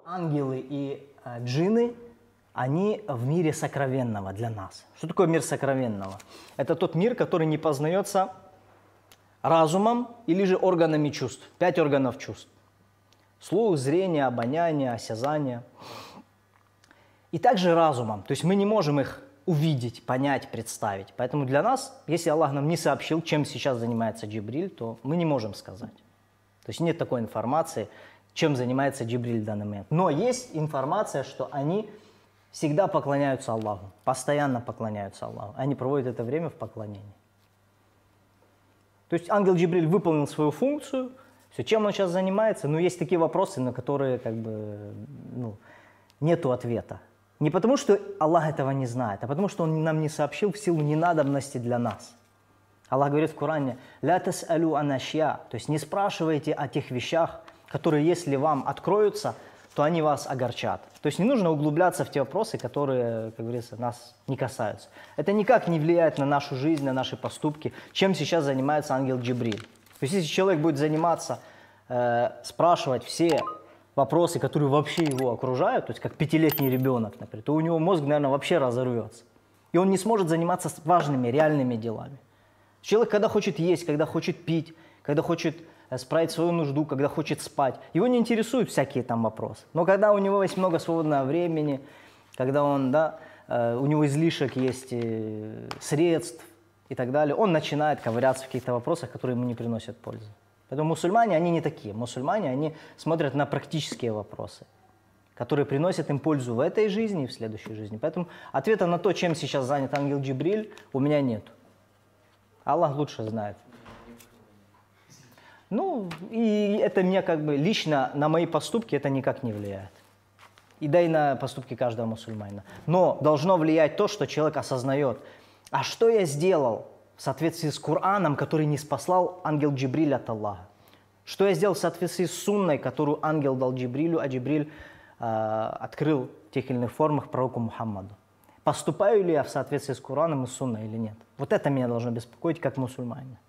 Ангелы и джинны, они в мире сокровенного для нас. Что такое мир сокровенного? Это тот мир, который не познается разумом или же органами чувств. 5 органов чувств. Слух, зрение, обоняние, осязание. И также разумом. То есть мы не можем их увидеть, понять, представить. Поэтому для нас, если Аллах нам не сообщил, чем сейчас занимается Джибриль, то мы не можем сказать. То есть нет такой информации, чем занимается Джибриль в данный момент. Но есть информация, что они всегда поклоняются Аллаху, постоянно поклоняются Аллаху. Они проводят это время в поклонении. То есть ангел Джибриль выполнил свою функцию. Все, чем он сейчас занимается? Ну, есть такие вопросы, на которые как бы, нету ответа. Не потому, что Аллах этого не знает, а потому, что Он нам не сообщил в силу ненадобности для нас. Аллах говорит в Коране: «Ля тас'алю ан ашья», то есть не спрашивайте о тех вещах, которые, если вам откроются, то они вас огорчат. То есть не нужно углубляться в те вопросы, которые, как говорится, нас не касаются. Это никак не влияет на нашу жизнь, на наши поступки, чем сейчас занимается ангел Джибриль. То есть если человек будет заниматься, спрашивать все вопросы, которые вообще его окружают, то есть как 5-летний ребенок, например, то у него мозг, наверное, вообще разорвется. И он не сможет заниматься важными, реальными делами. Человек, когда хочет есть, когда хочет пить, когда хочет справить свою нужду, когда хочет спать, его не интересуют всякие там вопросы. Но когда у него есть много свободного времени, когда он, у него излишек есть средств и так далее, он начинает ковыряться в каких-то вопросах, которые ему не приносят пользы. Поэтому мусульмане, они не такие. Мусульмане, они смотрят на практические вопросы, которые приносят им пользу в этой жизни и в следующей жизни. Поэтому ответа на то, чем сейчас занят ангел Джибриль, у меня нет. Аллах лучше знает. Ну, и это мне как бы лично на мои поступки это никак не влияет. И да и на поступки каждого мусульманина. Но должно влиять то, что человек осознает. А что я сделал в соответствии с Кораном, который не спаслал ангел Джибриль от Аллаха? Что я сделал в соответствии с сунной, которую ангел дал Джибрилю, а Джибриль открыл в тех или иных формах пророку Мухаммаду? Поступаю ли я в соответствии с Кораном и сунной или нет? Вот это меня должно беспокоить как мусульманина.